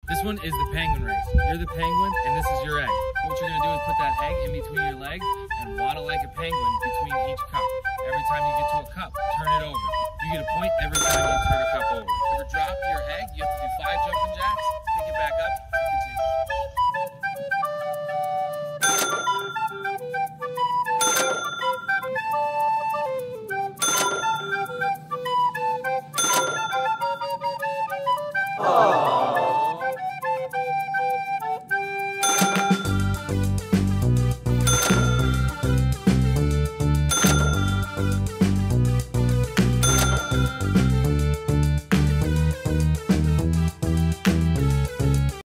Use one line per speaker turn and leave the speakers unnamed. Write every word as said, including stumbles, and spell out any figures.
This one is the penguin race. You're the penguin, and this is your egg. What you're gonna do is put that egg in between your legs and waddle like a penguin between each cup. Every time you get to a cup, turn it over. You get a point every time you turn